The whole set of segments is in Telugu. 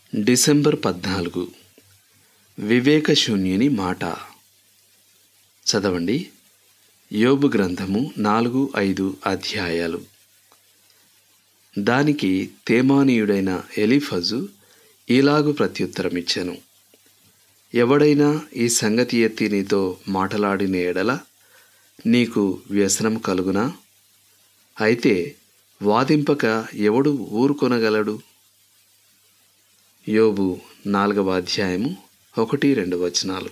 డిసెంబర్ 14 వివేకశూన్యుని మాట. చదవండి. యోబు గ్రంథము 4-5 అధ్యాయాలు. దానికి తేమానీయుడైన ఎలీఫజు ఇలాగు ప్రత్యుత్తరమిచ్చెను: ఎవడైనా ఈ సంగతి ఎత్తి నీతో మాటలాడిన ఎడల నీకు వ్యసనం కలుగునా? అయితే వాదింపక ఎవడు ఊరుకొనగలడు? యోబు 4వ అధ్యాయము 1-2 వచనాలు.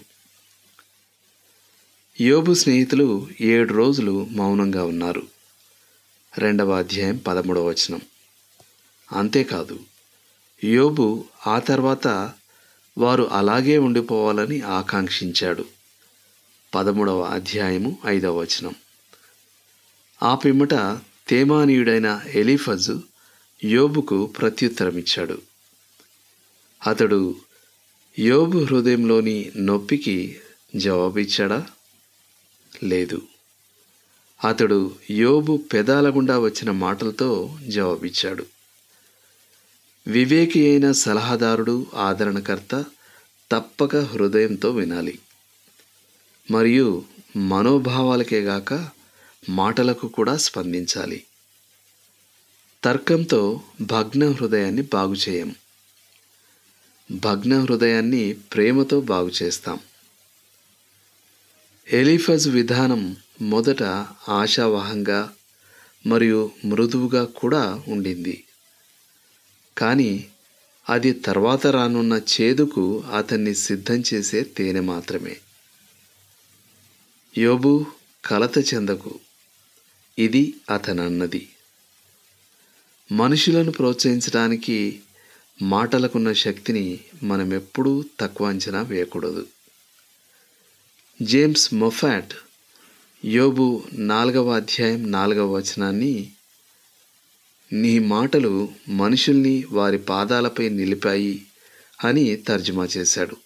యోబు స్నేహితులు 7 రోజులు మౌనంగా ఉన్నారు. 2వ అధ్యాయం 13వ వచనం. అంతేకాదు, యోబు ఆ తర్వాత వారు అలాగే ఉండిపోవాలని ఆకాంక్షించాడు. 13వ అధ్యాయము 5వ వచనం. ఆ పిమ్మట తేమానీయుడైన ఎలీఫజు యోబుకు ప్రత్యుత్తరమిచ్చాడు. అతడు యోబు హృదయంలోని నొప్పికి జవాబిచ్చాడా? లేదు. అతడు యోబు పెదాల గుండా వచ్చిన మాటలతో జవాబిచ్చాడు. వివేకి అయిన సలహాదారుడు, ఆదరణకర్త తప్పక హృదయంతో వినాలి. మరియు మనోభావాలకే గాక మాటలకు కూడా స్పందించాలి. తర్కంతో భగ్న హృదయాన్ని బాగు చేయం. భగ్న హృదయాన్ని ప్రేమతో బాగు చేస్తాం. ఎలీఫజు విధానం మొదట ఆశావహంగా మరియు మృదువుగా కూడా ఉండింది. కానీ అది తర్వాత రానున్న చేదుకు అతన్ని సిద్ధం చేసే తేనె మాత్రమే. యోబు, కలత చెందకు, ఇది అతనన్నది. మనుషులను ప్రోత్సహించడానికి మాటలకున్న శక్తిని మనమెప్పుడూ తక్కువ అంచనా వేయకూడదు. జేమ్స్ మొఫాట్ యోబు 4వ అధ్యాయం 4వ వచనాన్ని నీ మాటలు మనుషుల్ని వారి పాదాలపై నిలిపాయి అని తర్జుమా చేశాడు.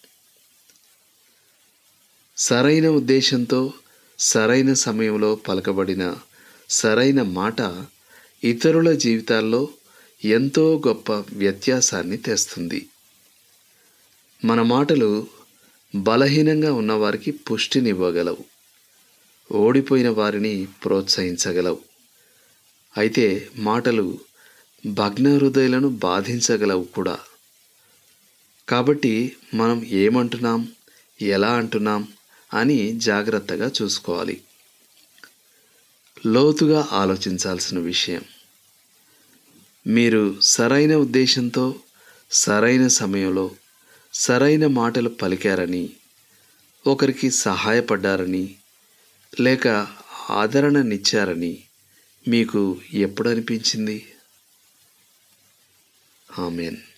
సరైన ఉద్దేశంతో సరైన సమయంలో పలకబడిన సరైన మాట ఇతరుల జీవితాల్లో ఎంతో గొప్ప వ్యత్యాసాన్ని తెస్తుంది. మన మాటలు బలహీనంగా ఉన్నవారికి పుష్టినివ్వగలవు, ఓడిపోయిన వారిని ప్రోత్సహించగలవు. అయితే మాటలు భగ్న హృదయాలను బాధించగలవు కూడా. కాబట్టి మనం ఏమంటున్నాం, ఎలా అంటున్నాం అని జాగ్రత్తగా చూసుకోవాలి. లోతుగా ఆలోచించాల్సిన విషయం. మీరు సరైన ఉద్దేశంతో సరైన సమయంలో సరైన మాటలు పలికారని, ఒకరికి సహాయపడ్డారని, లేక ఆదరణనిచ్చారని మీకు ఎప్పుడు అనిపించింది? ఆమేన్.